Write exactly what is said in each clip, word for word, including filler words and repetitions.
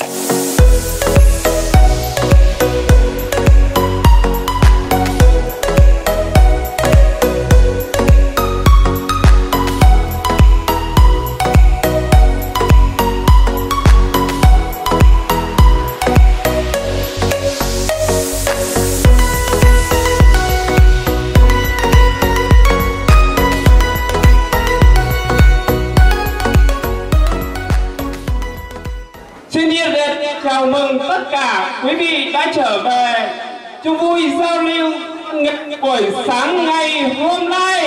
Chào mừng tất cả quý vị đã trở về chung vui giao lưu buổi sáng ngày hôm nay.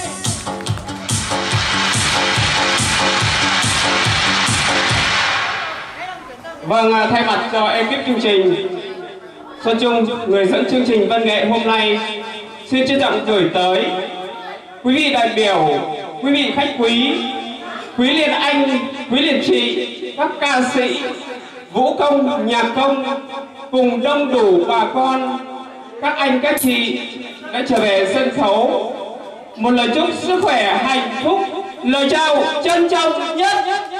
Vâng, thay mặt cho ekip chương trình, Xuân Trung, người dẫn chương trình văn nghệ hôm nay, xin trân trọng gửi tới quý vị đại biểu, quý vị khách quý, quý liền anh, quý liền chị, các ca sĩ, vũ công, nhạc công cùng đông đủ bà con, các anh các chị đã trở về sân khấu một lời chúc sức khỏe, hạnh phúc, lời chào trân trọng nhất.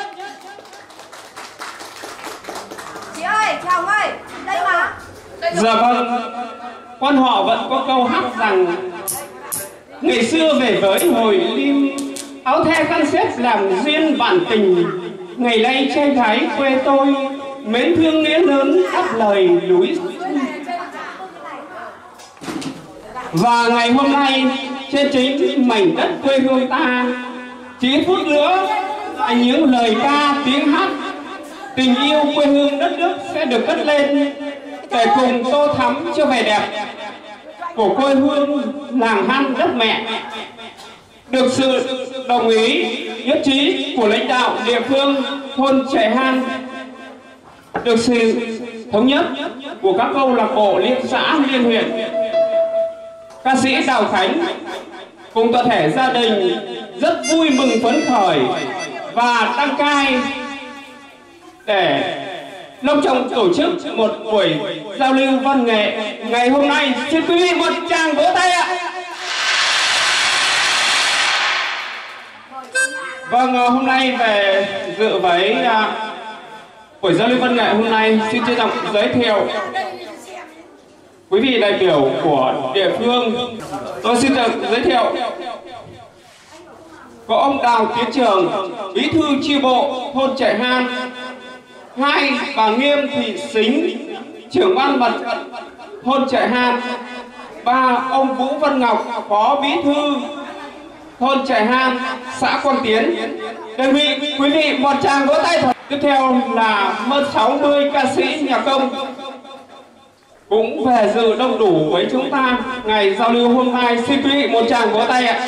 Chị ơi, chào ông ơi, đây mà. Dạ vâng, quan họ vẫn có câu hát rằng ngày xưa về với hồi lim, áo the khăn xếp làm duyên bản tình, ngày nay trai gái quê tôi mến thương nghĩa lớn đáp lời núi. Và ngày hôm nay trên chính mảnh đất quê hương ta, chỉ ít phút nữa là những lời ca tiếng hát tình yêu quê hương đất nước sẽ được cất lên để cùng tô thắm cho vẻ đẹp của quê hương làng Han đất mẹ. Được sự đồng ý nhất trí của lãnh đạo địa phương thôn Trại Han, được sự thống nhất của các câu lạc bộ liên xã liên huyện, ca sĩ Đào Khánh cùng toàn thể gia đình rất vui mừng phấn khởi và đăng cai để long trọng tổ chức một buổi giao lưu văn nghệ ngày hôm nay. Xin quý vị một tràng vỗ tay ạ. Vâng, hôm nay về dự với buổi giao lưu văn nghệ hôm nay, xin trân trọng giới thiệu quý vị đại biểu của địa phương. Tôi xin được giới thiệu có ông Đào Tiến Trường, bí thư chi bộ thôn Trại Han; hai, bà Nghiêm Thị Sính, trưởng ban mặt trận thôn Trại Han; ba, ông Vũ Văn Ngọc, phó bí thư thôn Trại Han, xã Quang Tiến. Đề nghị quý vị một tràng vỗ tay. Tiếp theo là hơn sáu mươi ca sĩ nhạc công cũng về dự đông đủ với chúng ta ngày giao lưu hôm nay. Xin quý vị một tràng vỗ tay ạ.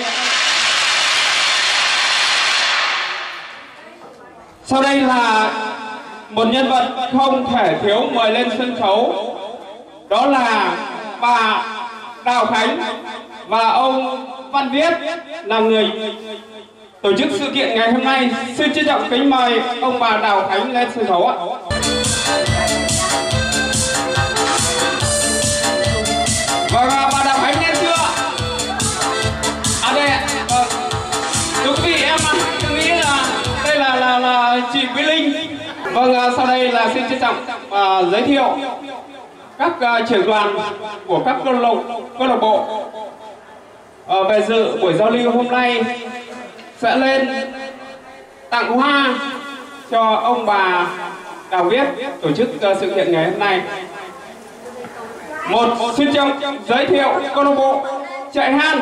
Sau đây là một nhân vật không thể thiếu mời lên sân khấu, đó là bà Đào Khánh và ông Văn Viết là người tổ chức sự kiện ngày hôm nay. Xin trân trọng kính mời ông bà Đào Khánh lên sân khấu ạ. Vâng, bà Đào Khánh lên chưa? À đây ạ. Vâng. Thưa quý vị, em tôi nghĩ là đây là là là chị Quý Linh. Vâng, sau đây là xin trân trọng uh, giới thiệu các uh, trưởng đoàn của các câu lạc câu lạc bộ uh, về dự buổi giao lưu hôm nay sẽ lên tặng hoa cho ông bà Đào Viết tổ chức uh, sự kiện ngày hôm nay. Một, xin trọng giới thiệu câu lạc bộ Trại Han.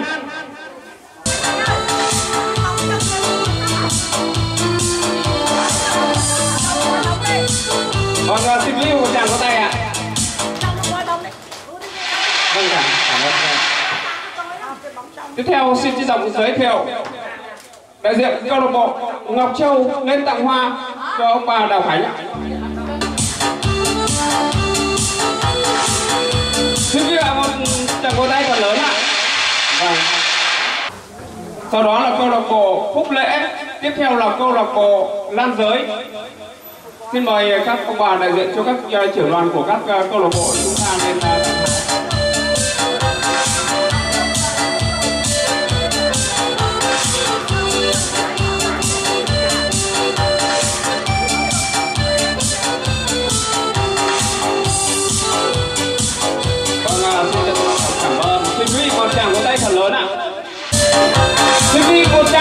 Vâng, xin quý vị một tràng vỗ tay ạ. Vâng, cảm ơn. Tiếp theo xin trân trọng giới thiệu đại diện câu lạc bộ Ngọc Châu lên tặng hoa cho ông bà Đào Khánh. Xin quý vị một tràng vỗ tay còn lớn ạ. Vâng. Sau đó là câu lạc bộ Phúc Lễ, tiếp theo là câu lạc bộ Lan Giới. Xin mời các ông bà đại diện cho các uh, trưởng đoàn của các uh, câu lạc bộ chúng ta lên uh,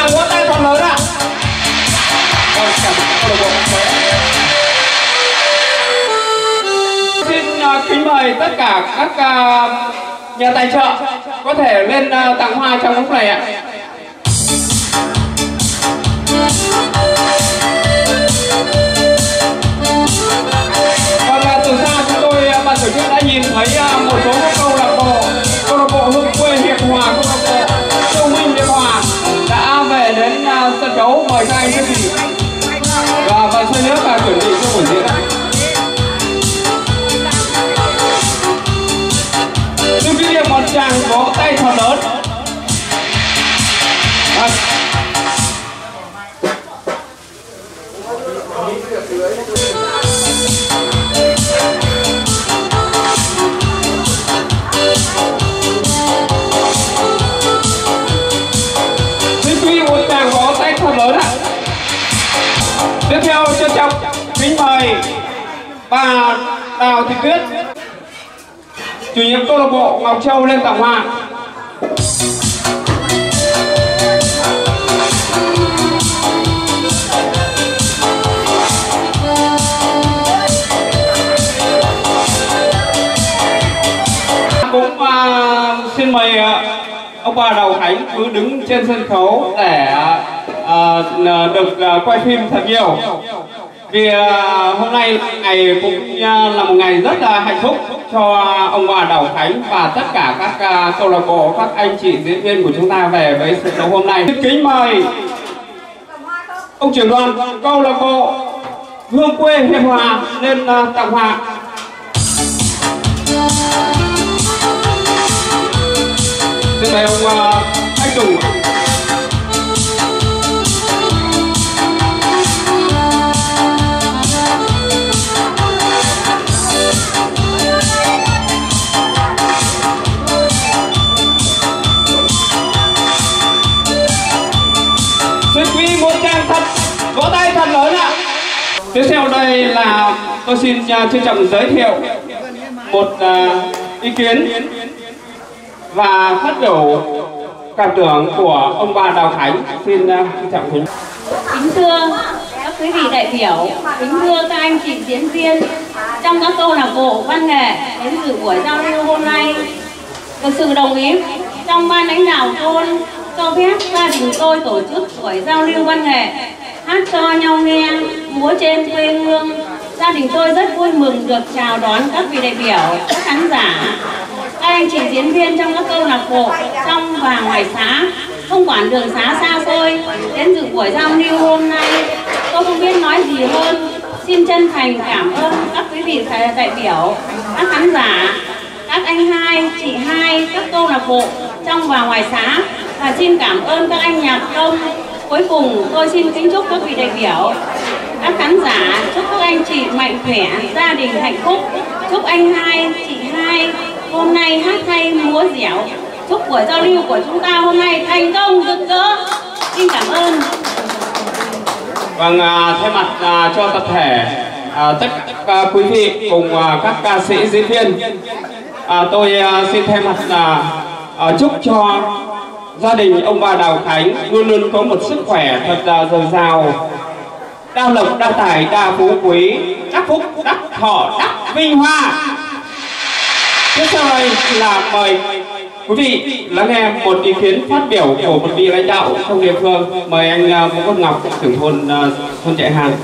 tràng vỗ tay thật lớn ạ. Vâng, cảm ơn câu lạc bộ. Xin uh, kính mời tất cả các uh, nhà tài trợ có thể lên uh, tặng hoa trong lúc này ạ. Vâng, uh, từ xa chúng tôi uh, ban tổ chức đã nhìn thấy uh, một số câu lạc bộ, câu lạc bộ Hương Quê Hiệp Hòa, câu lạc bộ Châu Minh Hiệp Hòa đã về đến uh, sân khấu mời các anh các chị và và xin nước và chuẩn bị cho buổi diễn. Xin quý vị một tràng vỗ tay thật lớn. Vâng. Xin quý vị một tràng vỗ tay thật lớn ạ. Tiếp theo trân trọng kính mời bà Đào Thị Tuyết, chủ nhiệm câu lạc bộ Ngọc Châu lên tặng hoa. Cũng uh, xin mời uh, ông bà Đào Khánh cứ đứng trên sân khấu để uh, được uh, quay phim thật nhiều. Vì uh, hôm nay ngày cũng uh, là một ngày rất là hạnh phúc cho ông bà Đào Khánh và tất cả các uh, câu lạc bộ, các anh chị diễn viên của chúng ta về với sân khấu hôm nay. Xin kính mời ông trưởng đoàn câu lạc bộ Hương Quê Hiệp Hòa lên uh, tặng hoa. Xin mời ông uh, Anh Tùng. Xin quý một tràng thật vỗ tay thật lớn ạ. Tiếp theo đây là tôi xin uh, trân trọng giới thiệu một uh, ý kiến và phát biểu cảm tưởng của ông bà Đào Khánh. Xin uh, trân trọng kính. Kính thưa các quý vị đại biểu, kính thưa các anh chị diễn viên trong các câu lạc bộ văn nghệ đến dự buổi giao lưu hôm nay, được sự đồng ý trong ban lãnh đạo thôn cho phép gia đình tôi tổ chức buổi giao lưu văn nghệ hát cho nhau nghe, múa trên quê hương. Gia đình tôi rất vui mừng được chào đón các vị đại biểu, các khán giả, các anh chị diễn viên trong các câu lạc bộ trong và ngoài xã, không quản đường xá xa xôi đến dự buổi giao lưu hôm nay. Tôi không biết nói gì hơn, xin chân thành cảm ơn các quý vị đại biểu, các khán giả, các anh hai, chị hai, các câu lạc bộ trong và ngoài xã, và xin cảm ơn các anh nhạc công. Cuối cùng tôi xin kính chúc các vị đại biểu, các khán giả, chúc các anh chị mạnh khỏe, gia đình hạnh phúc, chúc anh hai, chị hai hôm nay hát hay múa dẻo, chúc buổi giao lưu của chúng ta hôm nay thành công rực rỡ. Xin cảm ơn. Vâng, à, thay mặt à, cho tập thể à, tất cả quý vị cùng à, các ca sĩ diễn viên, à, tôi à, xin thay mặt à, à, chúc cho gia đình ông bà Đào Khánh luôn luôn có một sức khỏe thật là dồi dào, đa lộc đa tài đa phú quý, đắc phúc đắc thọ đắc vinh hoa. Tiếp theo đây là mời quý vị lắng nghe một ý kiến phát biểu của một vị lãnh đạo trong địa phương. Mời anh Vũ Văn Ngọc, trưởng thôn thôn Trại Hàng.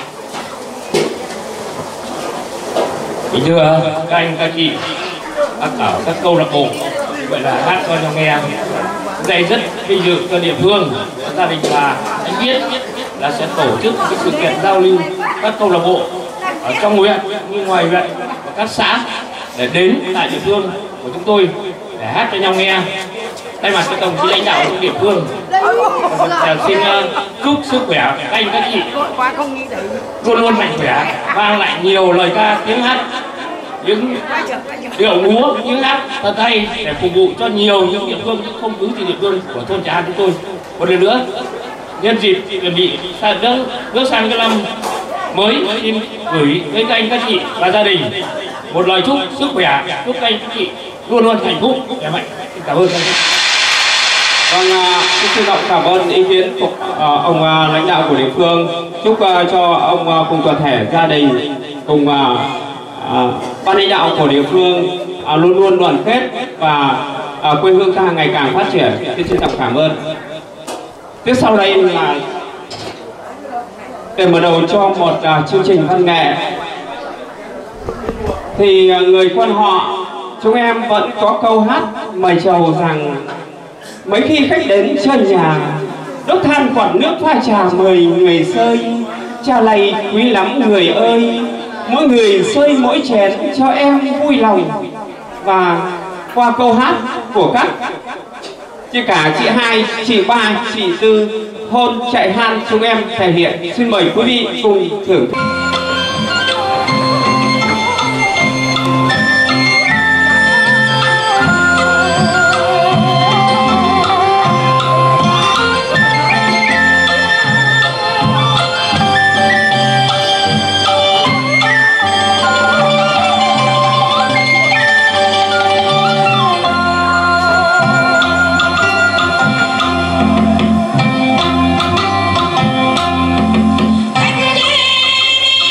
Kính thưa các anh các chị, các ở các câu lạc bộ gọi là hát cho nhau nghe, đây rất vinh dự cho địa phương, gia đình và anh biết là sẽ tổ chức cái sự kiện giao lưu các câu lạc bộ ở trong huyện như ngoài huyện và các xã để đến tại địa phương của chúng tôi để hát cho nhau nghe. Thay mặt cho đồng chí lãnh đạo trong địa phương, xin chúc sức khỏe các anh các chị luôn luôn mạnh khỏe, mang lại nhiều lời ca tiếng hát, những điệu múa, những hát thật hay để phục vụ cho nhiều những địa phương, không cứ chỉ địa phương của thôn Trà An chúng tôi. Một lần nữa, nhân dịp chuẩn bị bước sang cái năm mới, xin gửi với các anh các chị và gia đình một lời chúc sức khỏe, chúc các anh các chị luôn luôn hạnh phúc, khỏe mạnh. Cảm ơn các anh. Vâng, xin trân trọng cảm ơn ý kiến của uh, ông uh, lãnh đạo của địa phương. Chúc uh, cho ông uh, cùng toàn thể gia đình cùng uh, uh, ban lãnh đạo của địa phương uh, luôn luôn đoàn kết và uh, quê hương ta ngày càng phát triển. Xin trân trọng cảm ơn. Tiếp sau đây là để mở đầu cho một uh, chương trình văn nghệ thì uh, người quan họ chúng em vẫn có câu hát mời chầu rằng mấy khi khách đến chơi nhà, đốt than quạt nước pha trà mời người sơi. Trà này quý lắm người ơi, mỗi người sơi mỗi chén cho em vui lòng. Và qua câu hát của các chị cả, chị hai, chị ba, chị tư hôn chạy han chúng em thể hiện. Xin mời quý vị cùng thưởng thức. Hãy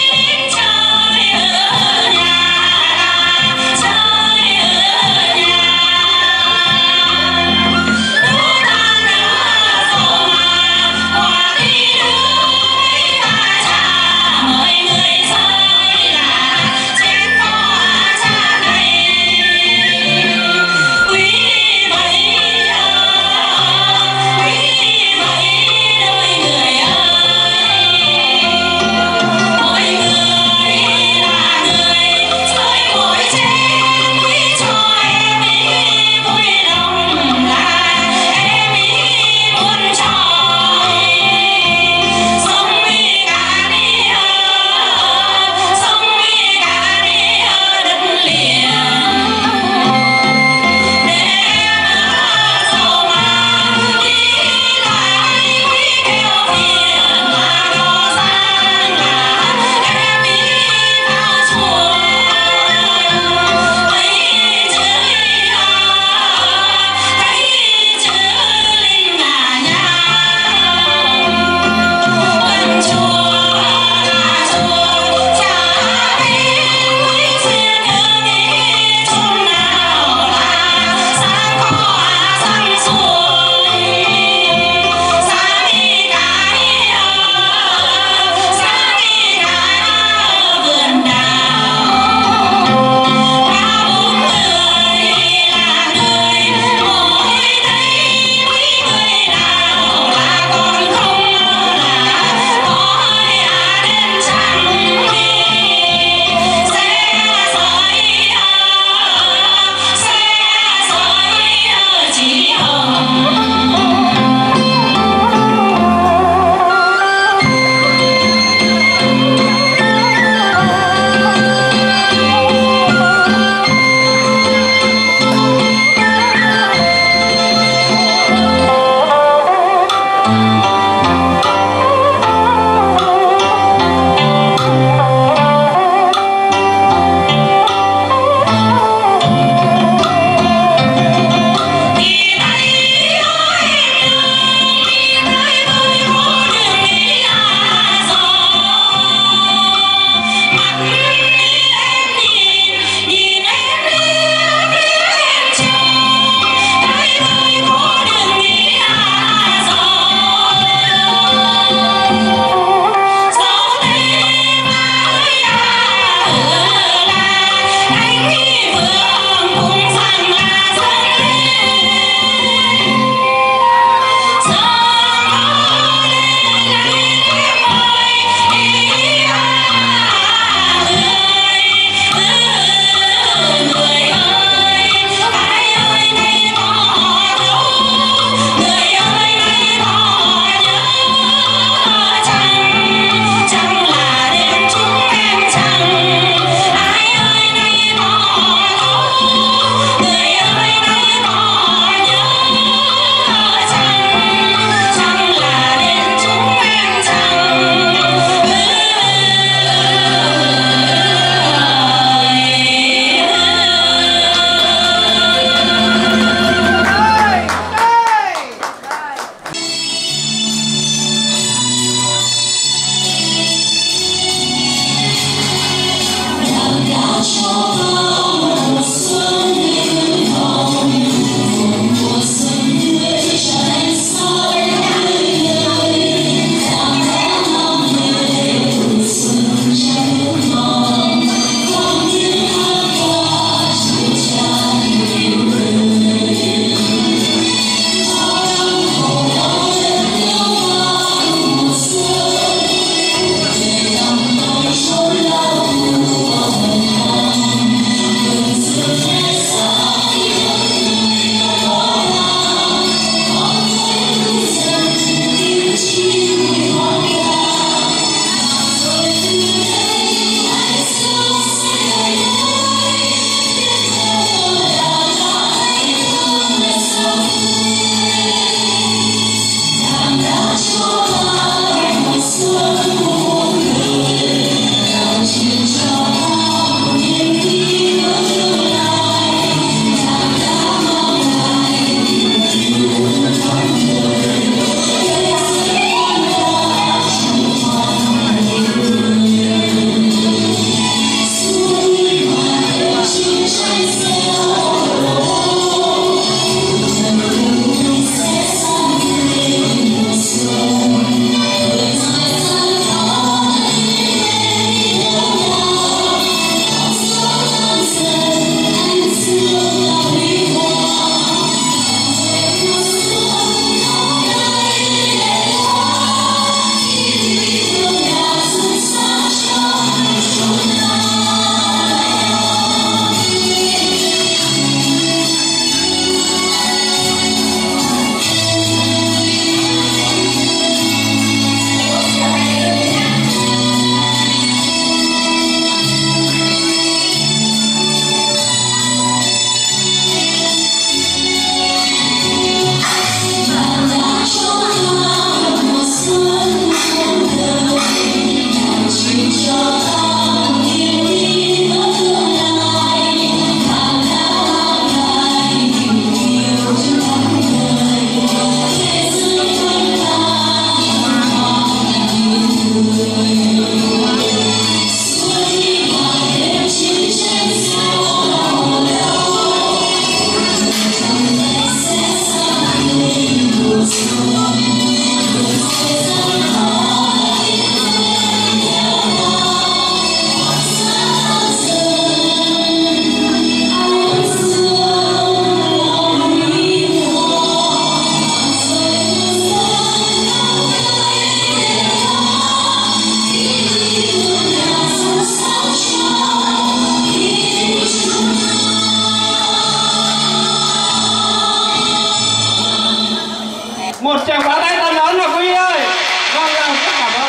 Một tràng pháo tay to lớn là Quý ơi. Vâng, rất cảm ơn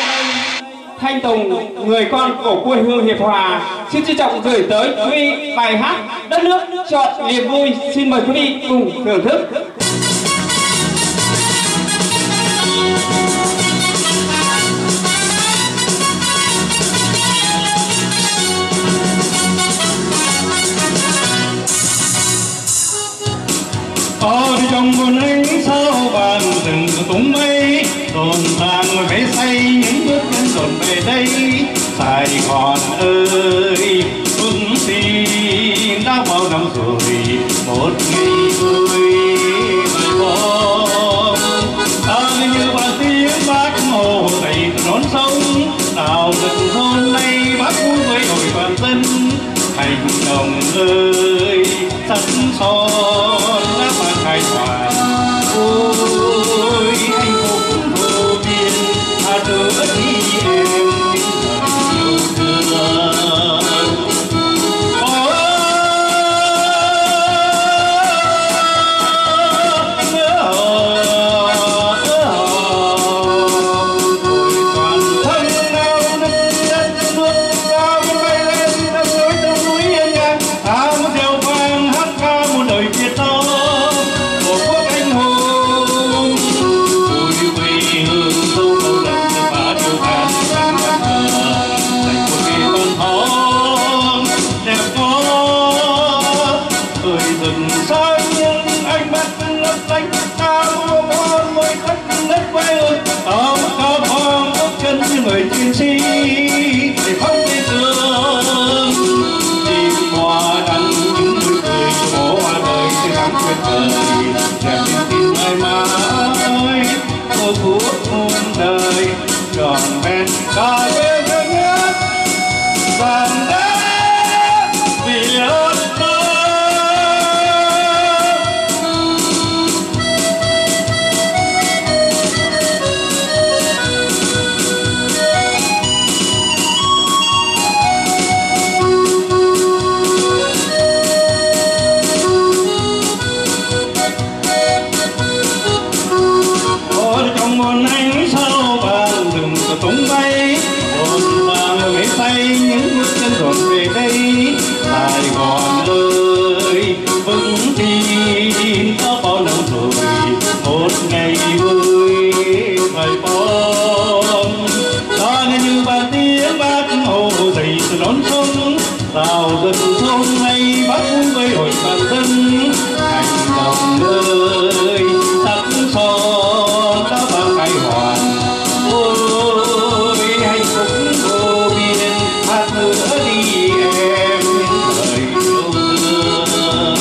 Thanh Tùng, người con của quê hương Hiệp Hòa. Xin trân trọng gửi tới Quý bài hát Đất nước chọn niềm vui. Xin mời quý vị cùng thưởng thức. Ở trong buồn ánh sao vàng rừng tung mây, rộn ràng ngồi vẽ say những bước chân dồn về đây. Sài Gòn ơi, ước tin đã bao năm rồi, một ngày vui vời vong. Ta như bao tiếng bác Hồ dậy từ nón sông, nào được hôm nay bác vui với đội toàn dân. Thành đồng ơi, sắt son đã mang khai tỏa, ôi anh phúc vô biên, tha thứ đi em yêu thương. Việt Nam cả quê hương nhất vàng đất vì ơn mơ. Trong một ánh sao vàng rừng có tung bay hồn vàng mây say những bước chân dọn về đây. Sài Gòn ơi vững tin có bao năm rồi một ngày vui phải bom. Đó là như bàn tiếng bác Hồ dậy từ đón sông rào dần sông hay bác vui với hội toàn dân. Hành động ơi sắc son đã bao khai hoàn ôi hạnh phúc vô biên hát nữa đi em những lời yêu thương.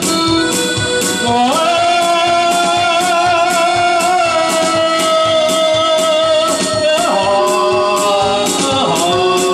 Nhớ họ nhớ họ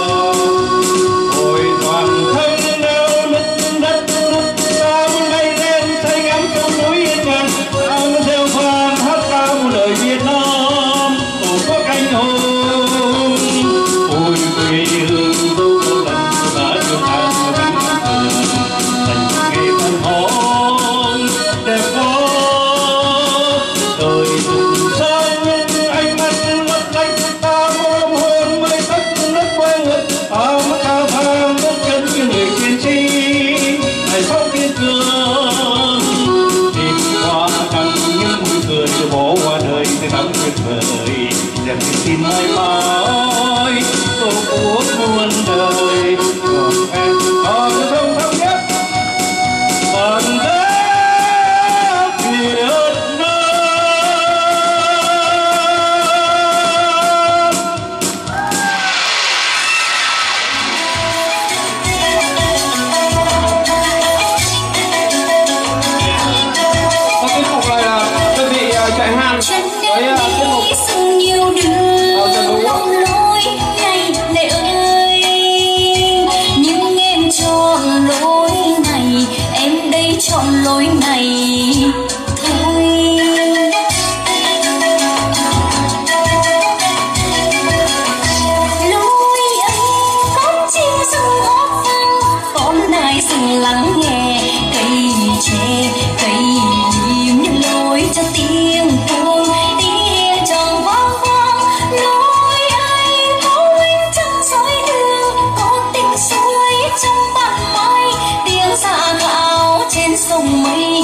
ôi toàn thân nêu nứt đất nứt ta muốn bay lên say ngắm trong núi yên vàng. Ang reo vang hát ca một đời Việt Nam tổ quốc anh hùng. Ôi quê hương dấu một lần đã trưởng thành và vinh quang dành nghề văn hòn đẹp quá. Đời từng xa nhưng ánh mắt lấp lánh ta ôm hôn mây tóc đất quê hương. Áo mắt áo vàng bước chân như người chiến sĩ ngày sau kiên cường. Tìm qua căng những vui cười bỏ qua đời từ tháng tuyệt vời đẹp như tin mãi mãi tổ quốc muôn đời. Còn em còn sông thống nhất còn đất Việt Nam. Và tiếp tục lại là đơn vị uh, chạy hàng với uh, tiết mục sông nhiều đường lông lối này lệ ơi. Nhưng em chọn lối này, em đây chọn lối này thôi. Lối ấy con chim rừng hót vang, con nai rừng lắng nghe cây tre cây liễu những lối cho tiếng cuồng tiếng tròn vang vang. Lối ấy có ánh trăng soi đường, có tiếng suối trong ban mai, tiếng xả gạo trên sông mây.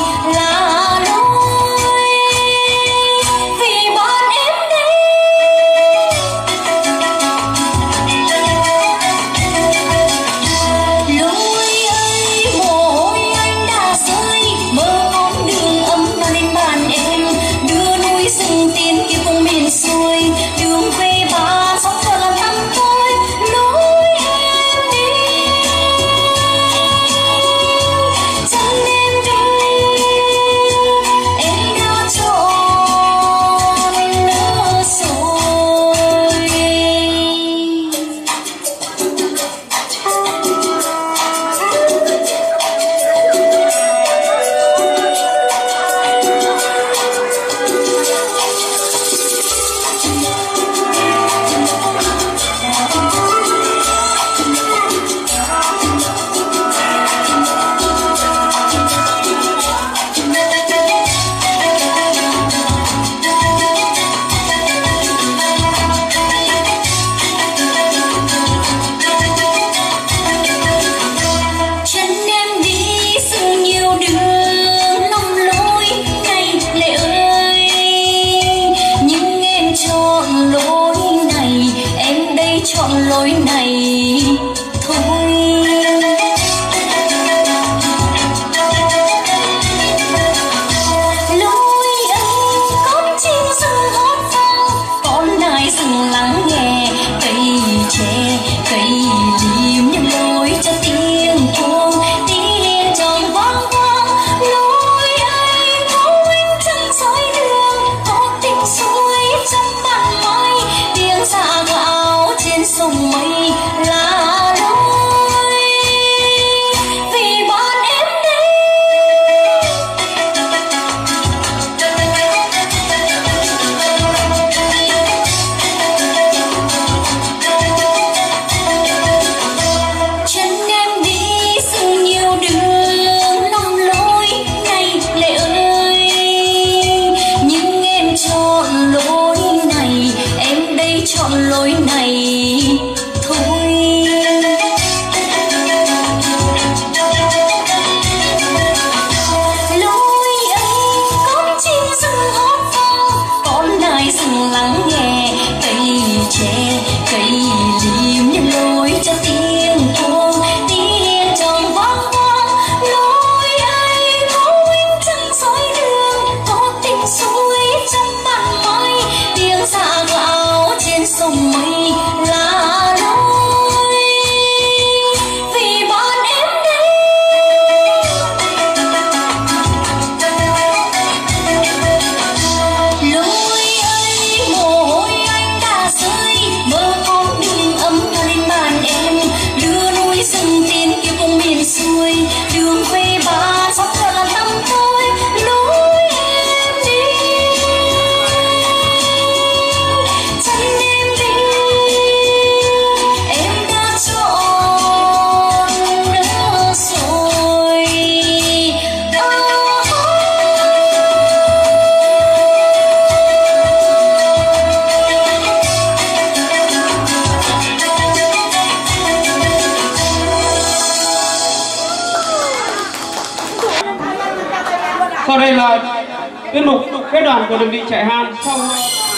sau đây là tiết mục kết đoàn của đơn vị chạy han trong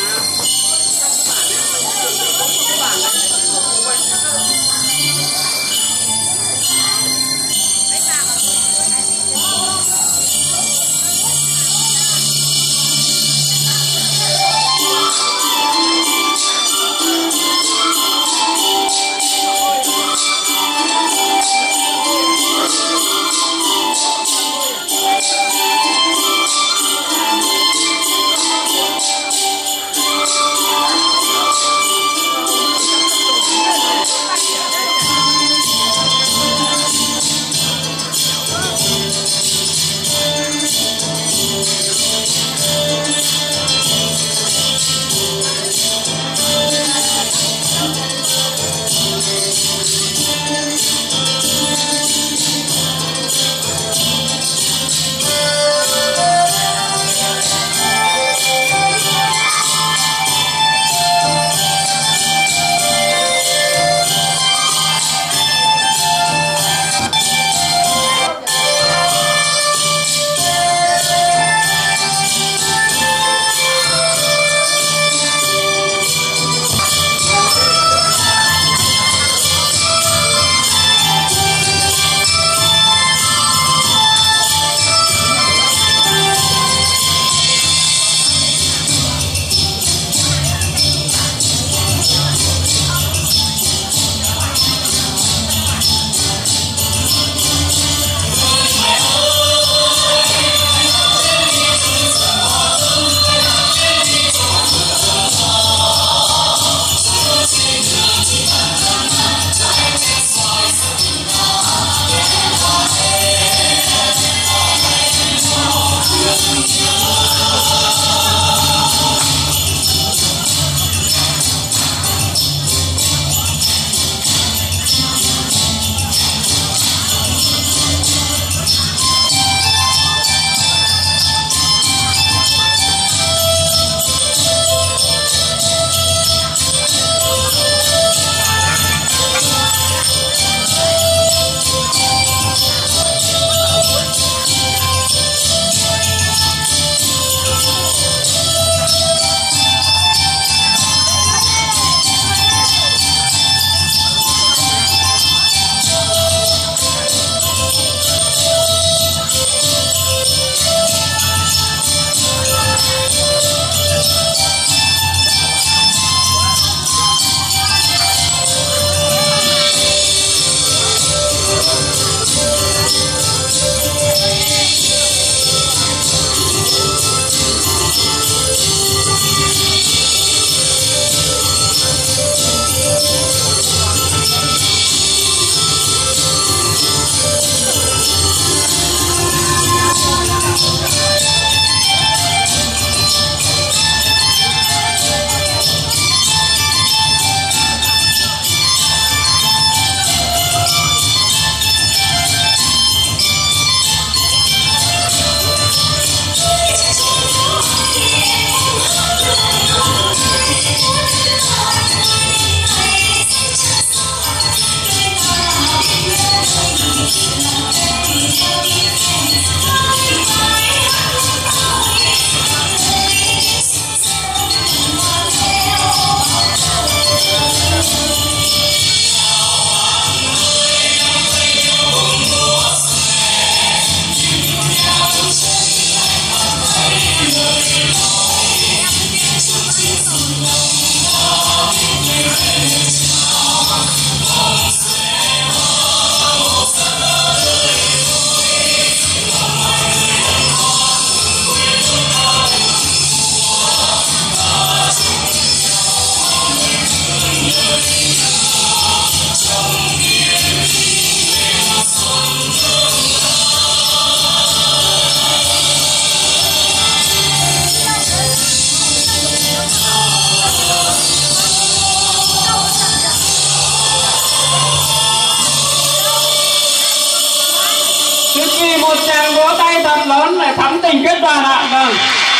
một tràng vỗ tay thật lớn để thắm tình kết đoàn ạ. Vâng.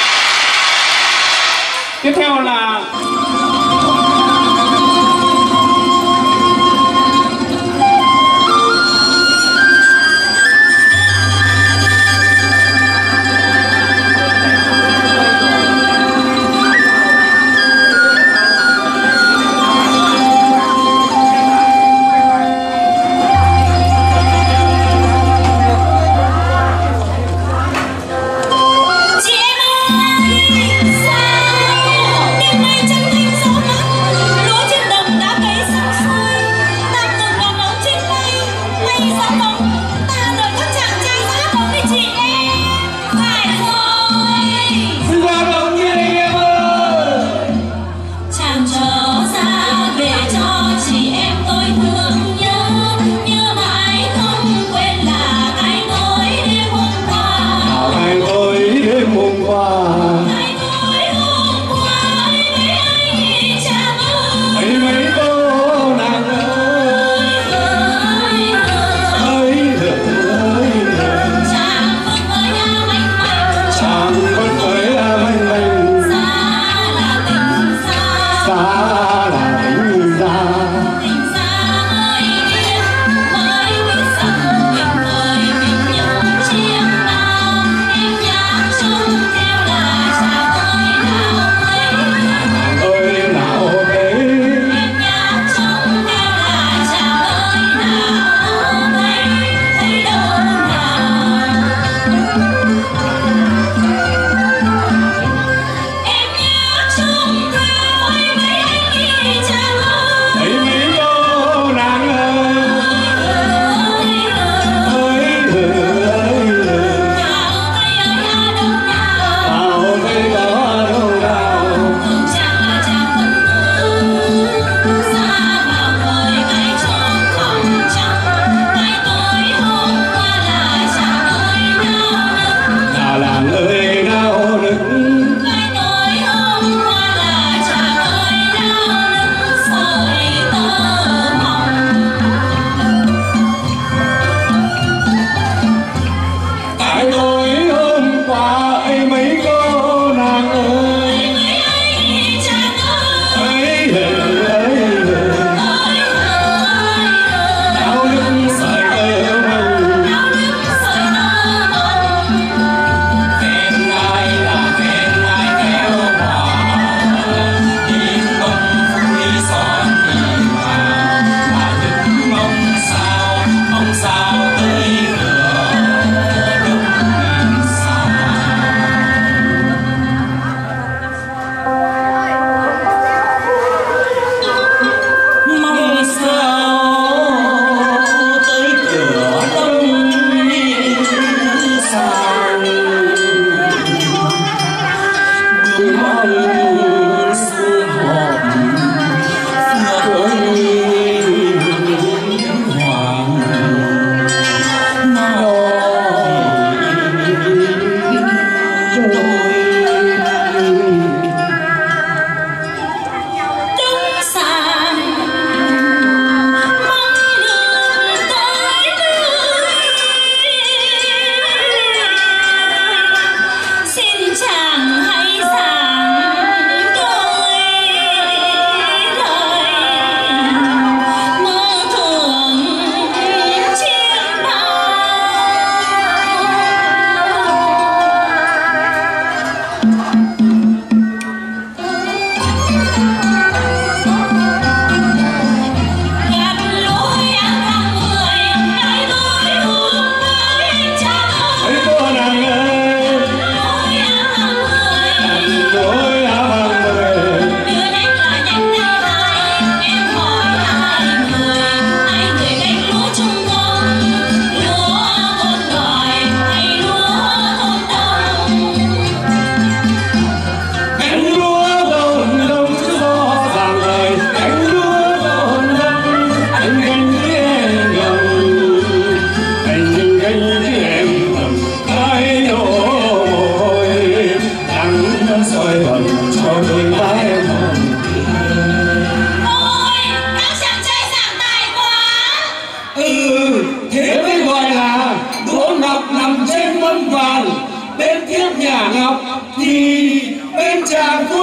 Tiếp theo là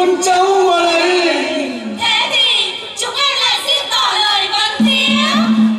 con cháu ở đây. Thế thì chúng em lại xin tỏ lời con tiếp.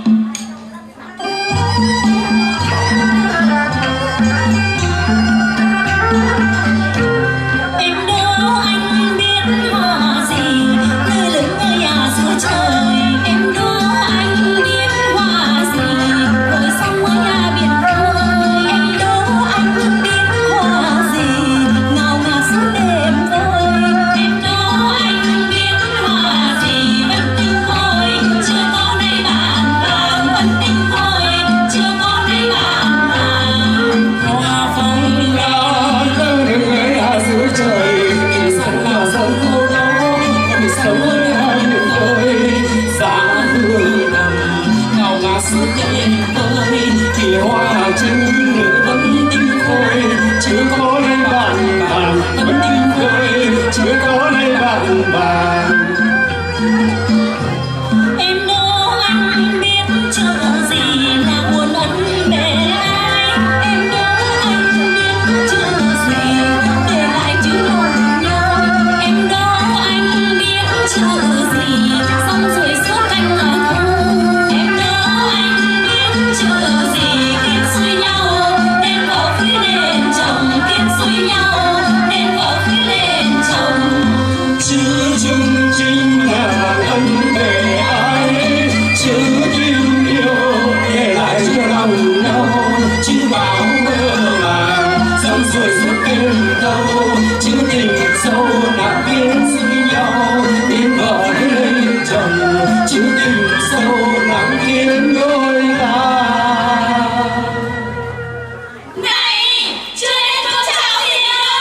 Em đố anh biết hoa gì nơi lớn ngôi nhà giữa trời. Em đố anh biết hoa gì rồi xong ngôi nhà biển khơi. Em đố anh biết hoa gì ngào ngạt suốt đêm vơi. Em đố anh biết hoa gì vẫn tinh khôi chưa có nay bạn vàng vẫn tinh khôi chưa có nay bạn vàng. Hoa phong lan nơi đường người hạ giữa trời. Kỳ sống là sống khô đó, kỳ sống với hai miền khơi. Giá hương nằm ngào ngạt suốt đêm vơi. Thì hoa trinh nữ vẫn tinh khôi chưa có nay bạn vàng vẫn tinh khôi chưa có nay bạn vàng. Em đố anh biết chữ gì là buồn ân bề ai. Em đố anh biết chữ gì để lại chữ nồng nhau. Em đố anh biết chữ gì xong rồi suốt canh ở thu. Em đố anh biết chữ gì kết xuôi nhau nên vợ cưới lên chồng kết xuôi nhau nên vợ cưới lên chồng. Chữ chung chính là ân để ai. Chữ tình yêu để lại cho lòng nhau. Chữ bảo mơ màng xong rồi suốt đêm thâu. Chữ tình sâu nặng biến suy nhau đến vợ lên chồng. Chữ tình sâu nặng khiến đôi ta. Này, chưa đến câu chào gì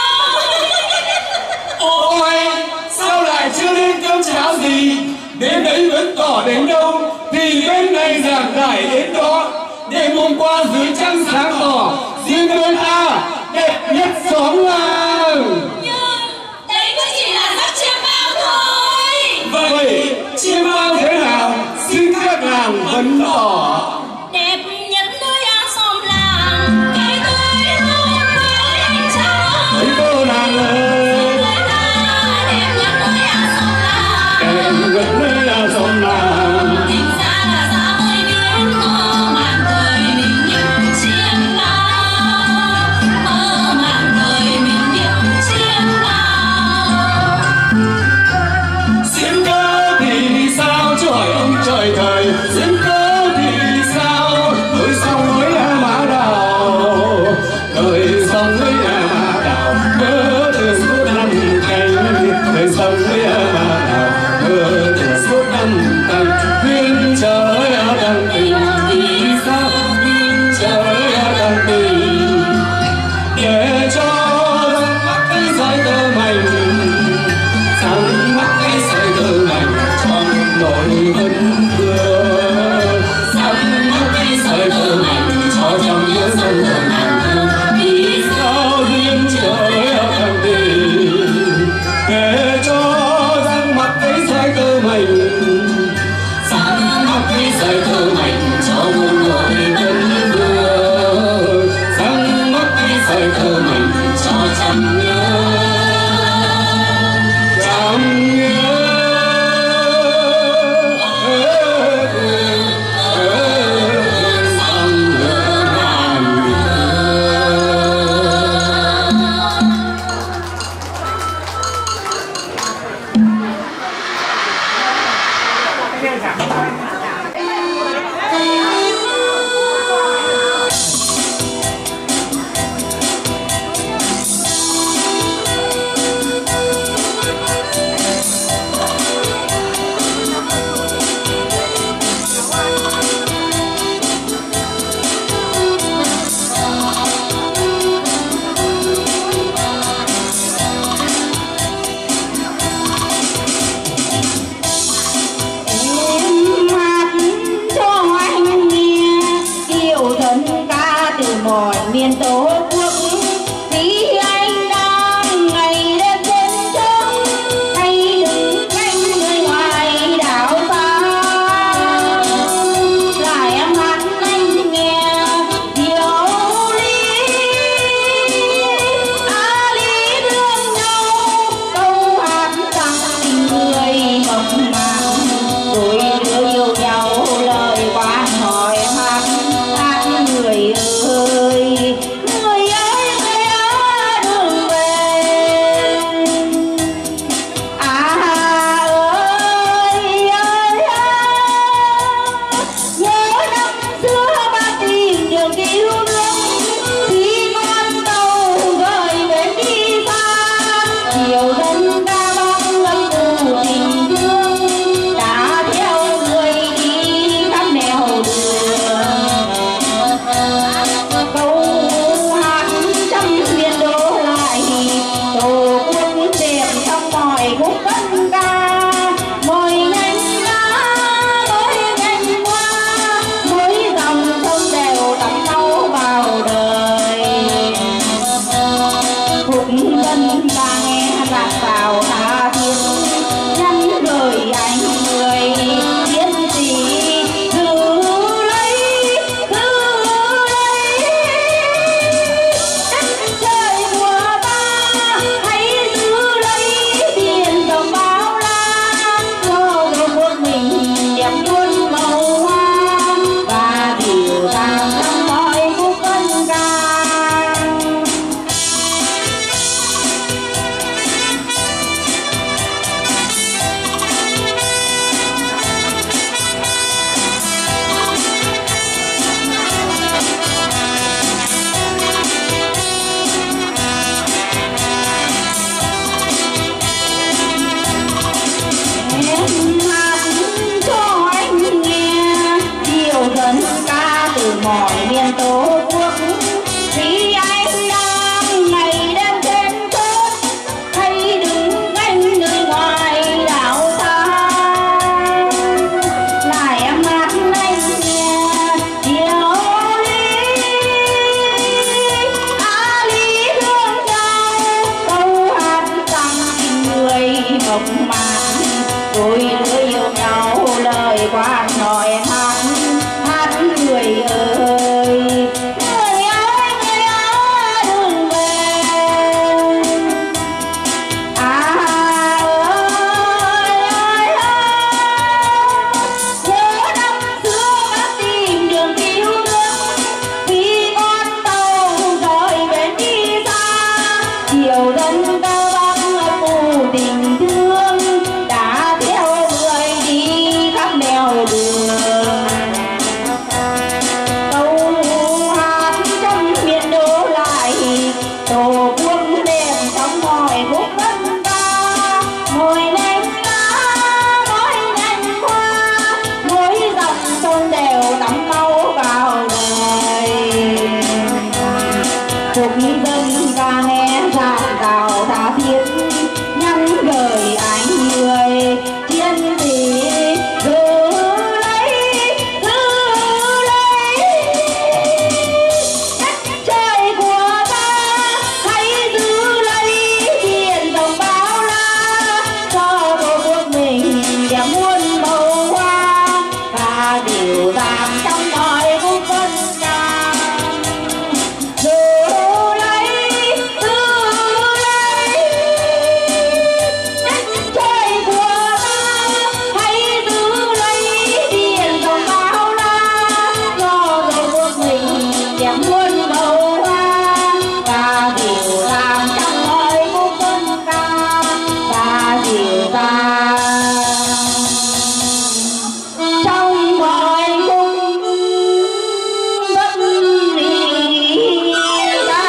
đâu. Ôi, sao lại chưa lên cơm cháo gì? Đến đấy vẫn tỏ đến đâu thì bên này giảng giải đến đó. Đêm hôm qua dưới trăng sáng tỏ riêng đôi ta đẹp nhất xóm làng. Nhưng đấy cũng chỉ là giấc chiêm bao thôi. Vậy chiêm bao thế nào xin các nàng vấn tỏ. Đẹp nhất đôi áo xóm làng cái tới hôm với anh cháu. Thấy cô nàng ơi, Người ta đẹp nhất đôi áo xóm làng. em gần nơi là xóm làng. Tình ra là giá mới biết mơ màng đời mình những chiêm bao. Mơ màng đời mình những chiêm bao. Diễn cơ thì sao chứ hỏi ông trời thời. Diễn cơ thì sao đời xong với má đào. Đời xong với má đào mơ từ suốt năm canh. Đời xong với má đào mơ từ suốt năm canh. Duyên trời đang tình thì sao duyên trời đang tình. Để cho răng mắt cái sợi tơ mảnh. Răng mắt cái sợi tơ mảnh trong nỗi vẫn vương. Răng mắt cái sợi tơ mảnh cho trong nhớ sông hồn hàng thương. Vì sao duyên trời đang tình. Để cho răng mắt cái sợi tơ mảnh. Răng mắt cái sợi tơ mảnh trong nỗi vẫn vương. Răng mắt cái sợi tơ mảnh cho trăm nhớ trăm nhớ. miền tổ quốc vì anh đang ngày đêm trên trống hay đứng canh người ngoài đảo xa lại em hát anh nghe điều lý á lý thương nhau câu hát điểm muôn bầu hoa và dịu dàng trong mọi khúc dân ca và dịu dàng trong mọi khúc dân ca.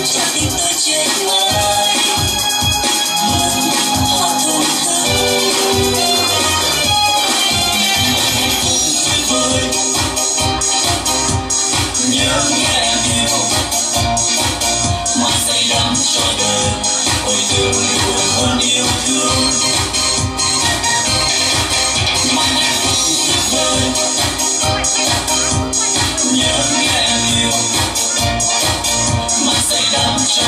cho tim tôi chết mới họ thương thương nhớ nghe em nhiều mà say đắm cho đời ôi tưởng buồn hơn yêu thương mong hạnh phúc tuyệt vời nhớ nghe em nhiều mà say đắm cho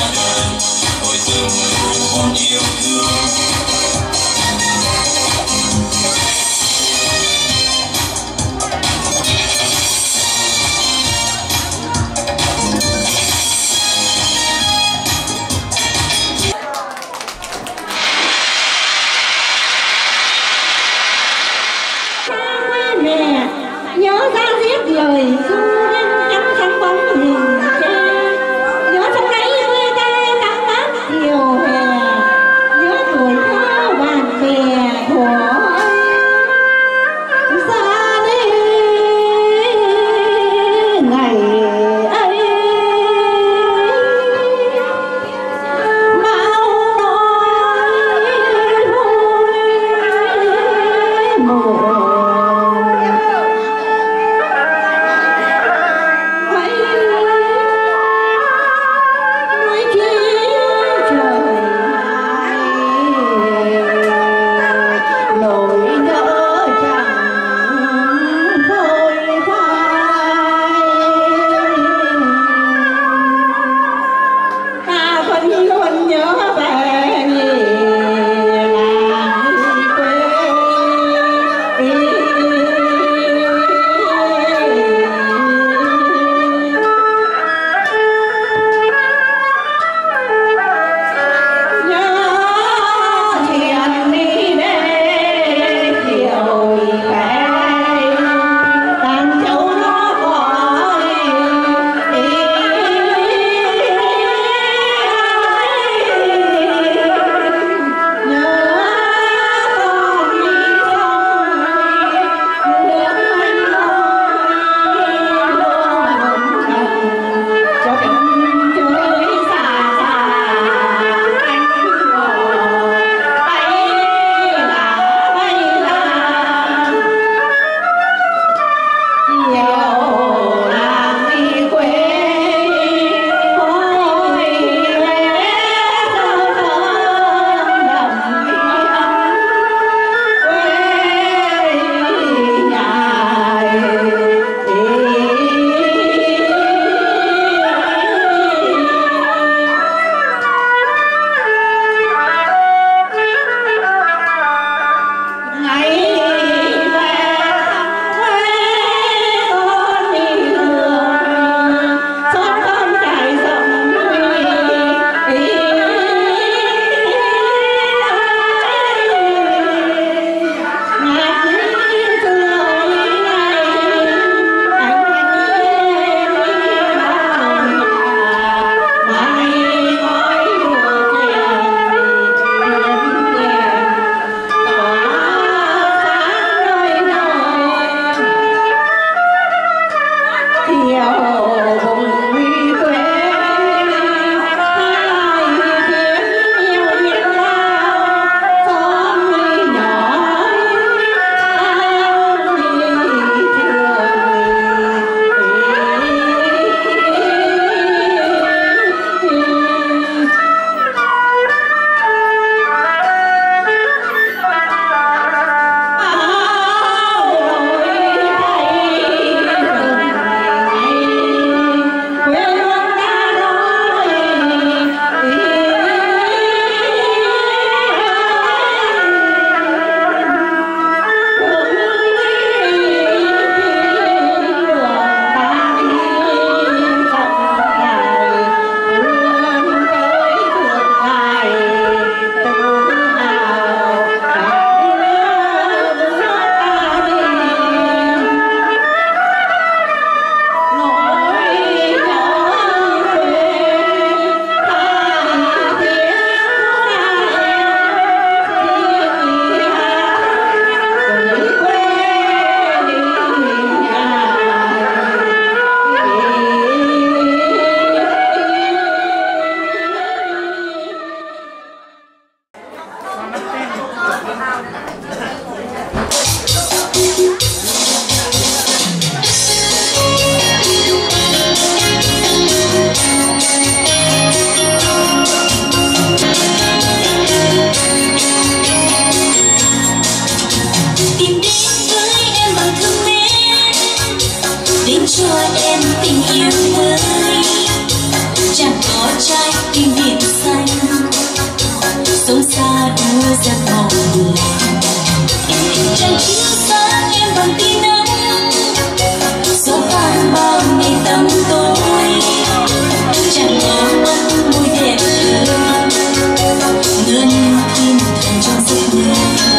trái tim biển xanh, sông xa đưa giấc mộng lành. Trăng chiếu sáng em bằng tia nắng, xóa tan bao ngày tăm tối. Chẳng có mắt môi đẹp thơ, ngỡ như thiên thần trong giấc mơ.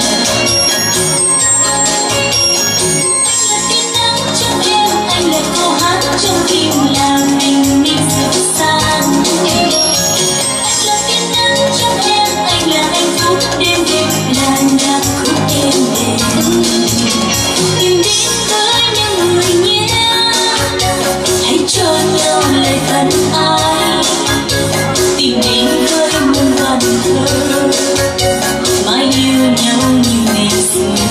Anh là tia nắng trong em, anh là câu hát trong tim làm mình mình dịu dàng. Anh là tia nắng trong em, anh là hạnh phúc đêm đêm là nhạc khúc êm đềm. Tìm đến với những người nhé, hãy cho nhau lời thân ái. Tìm đến với muôn vần thơ, mãi yêu nhau như ngày xưa.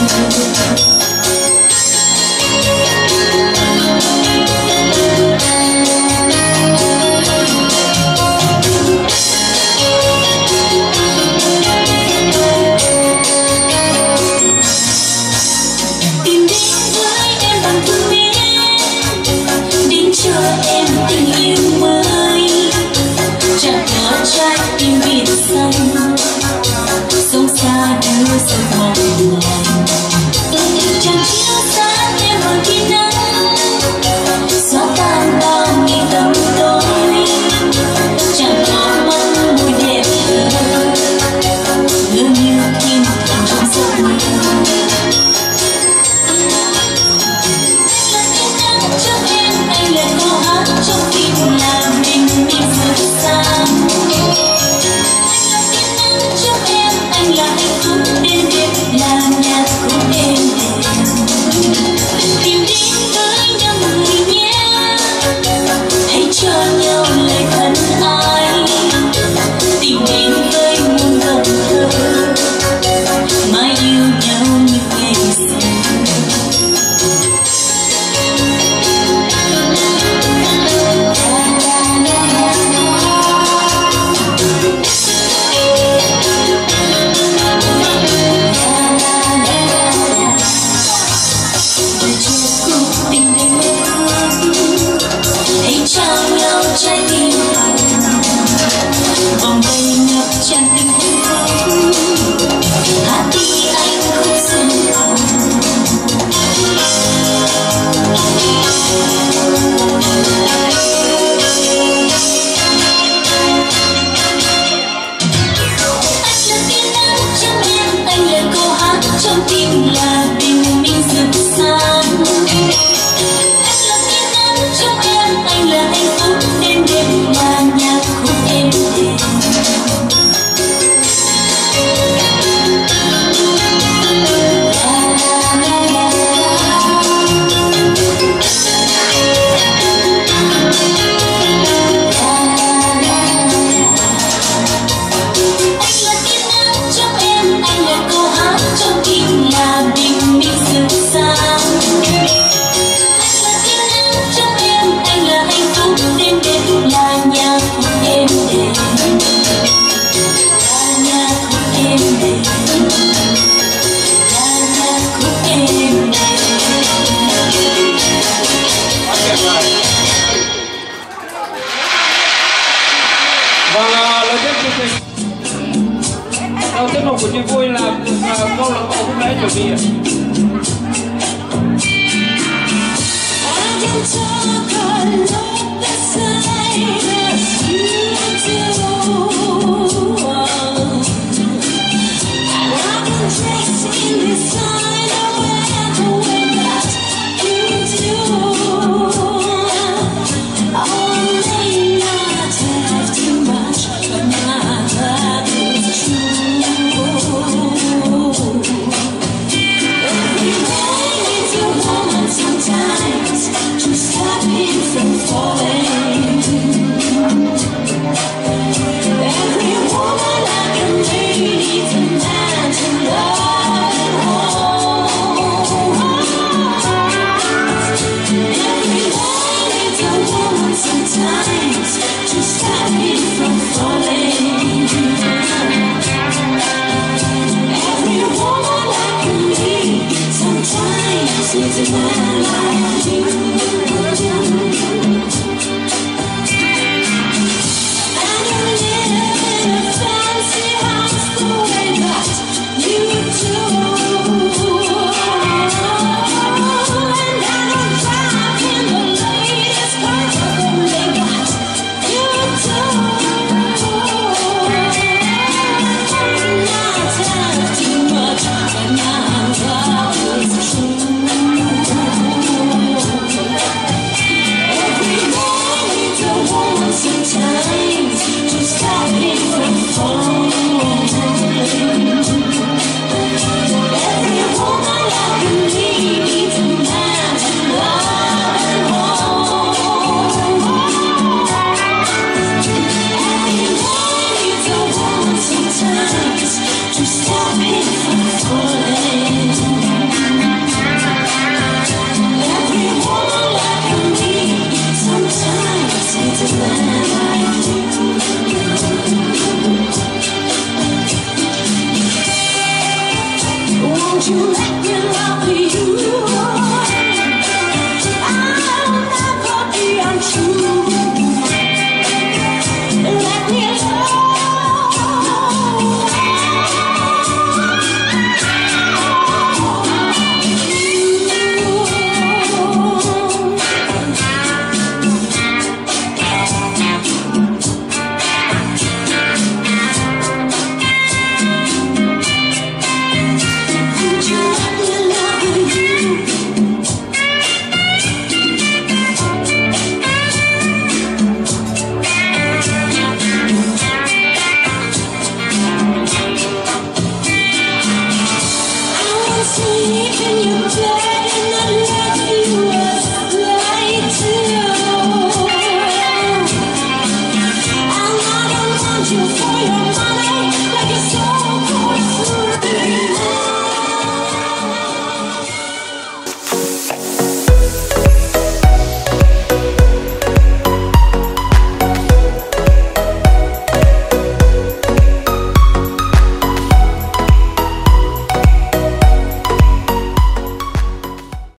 Tìm đến với em bằng thương mến, đến cho em tình yêu mới. Chẳng có trái tim biển xanh, sông xa đưa giấc mộng lành. Chẳng chiếu sáng em bằng tia nắng, xóa tan bao ngày tăm tối. Chẳng có mắt môi đẹp thơ, ngỡ như thiên thần trong giấc mơ. Trong em, anh là câu hát trong tim làm mình mình dịu dàng. Anh là tia nắng trong em, anh là hạnh phúc đêm đêm là nhạc khúc êm đềm. Tìm đến với những người nhé, hãy cho nhau lời thân ái. Tìm đến với muôn vần thơ, mãi yêu nhau như ngày xưa. Hãy trao nhau trái tim vòng tay ngập tràn tình hạnh phúc. Hát đi anh khúc xưa. Anh là tia nắng trong em, anh là câu hát trong tim là tình mình dịu dàng. Anh là tia nắng trong em, anh là hạnh phúc đêm đêm là nhạc khúc êm đềm. Anh là tia nắng trong em, anh là câu hát trong tim là bình minh dịu dàng. Anh là tia nắng trong em, anh là hạnh phúc đêm đêm là nhạc khúc êm đềm. Là nhạc khúc êm đềm. Là nhạc khúc êm đềm. Và lời kết chương trình đầu tiết mục của chị Vui là câu lạc bộ hôm nay chuẩn bị. I can talk alone.